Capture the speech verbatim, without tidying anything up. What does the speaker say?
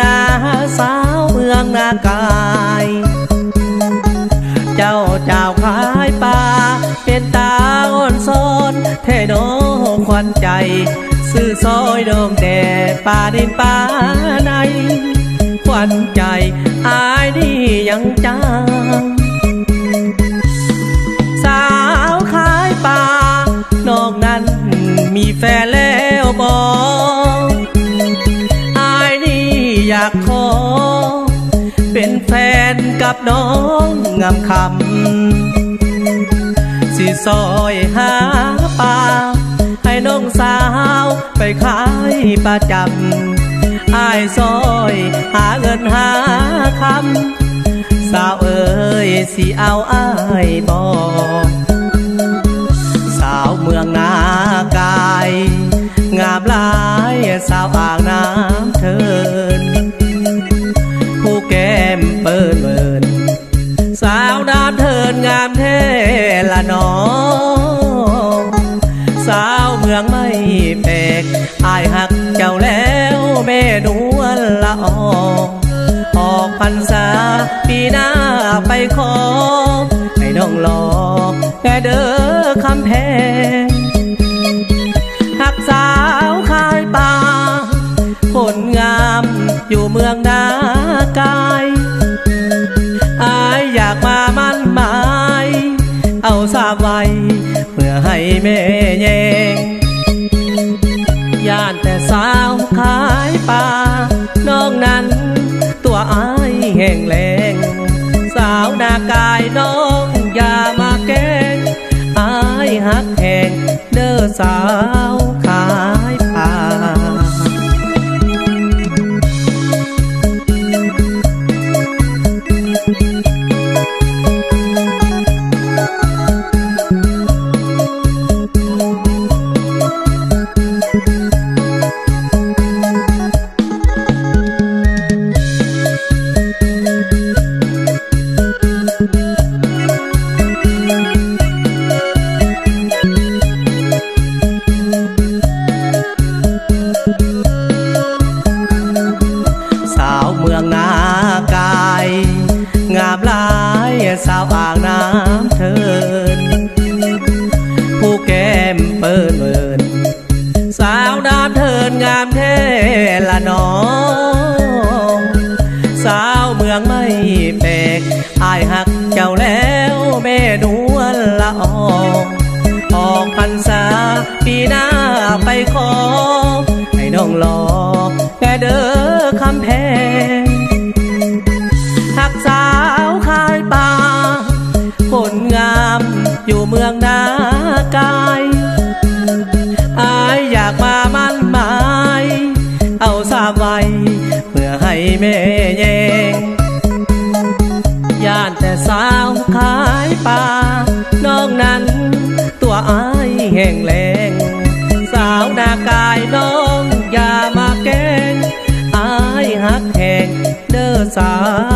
นาสาวเมืองนากายเจ้าเจ้าขายปลาเป็นตาอ่อนซ้อนเทโนควันใจซื้อซอยดงแต่ป่าดินป่าในควันใจอายนี่ยังจางสาวขายปลานอกนั้นมีแฟนแล้วบอกอายนี่อยากขอเป็นแฟนกับน้องงามคำสิซอยหาปลาให้น้องสาวไปขายประจำอายซอยหาเงินหาคำสาวเอ๋ยสิเอาอายบอกสาวเมืองนากายงามหลายสาวอ่างน้ำเทินผู้แก้มเปิ้นเมินสาวน้ำเทินงามแท้ละน้องสาวเมืองไม่แปลกอายหักเจ้าแล้วแม่นวลละออกออกพรรษาปีหน้าไปขอให้น้องรอแค่เด้อคำแพงหักสาวขายปลาคนงามอยู่เมืองนากายอายอยากมามั่นหมายเอาทราบไว้เพื่อให้แม่แยงย่านแต่สาวขายปลาน้องนั้นตัวอายแห้งแล้งสาวนากายน้องอย่ามาแกล้งอายหักแห้งเด้อสาวขายปลาสาวอ่างน้ำเทินผู้แก้มเปิ้นเมินสาวน้ำเทินงามแท้ละน้องสาวเมืองไม่แปลกอายหักเจ้าแล้วแม่นวลละออกออกพรรษาปีหน้าไปขอให้น้องรอแค่เด้อคำแพงหักสาวขายปลาคนงามอยู่เมืองนากายอายอยากมามั่นหมายเอาทราบไว้เพื่อให้แม่แยงย่านแต่สาวขายปลาน้องนั้นตัวอายแห้งแล้งสาวนากายน้องอย่ามาแกล้งอายหักแห้งเด้อสาว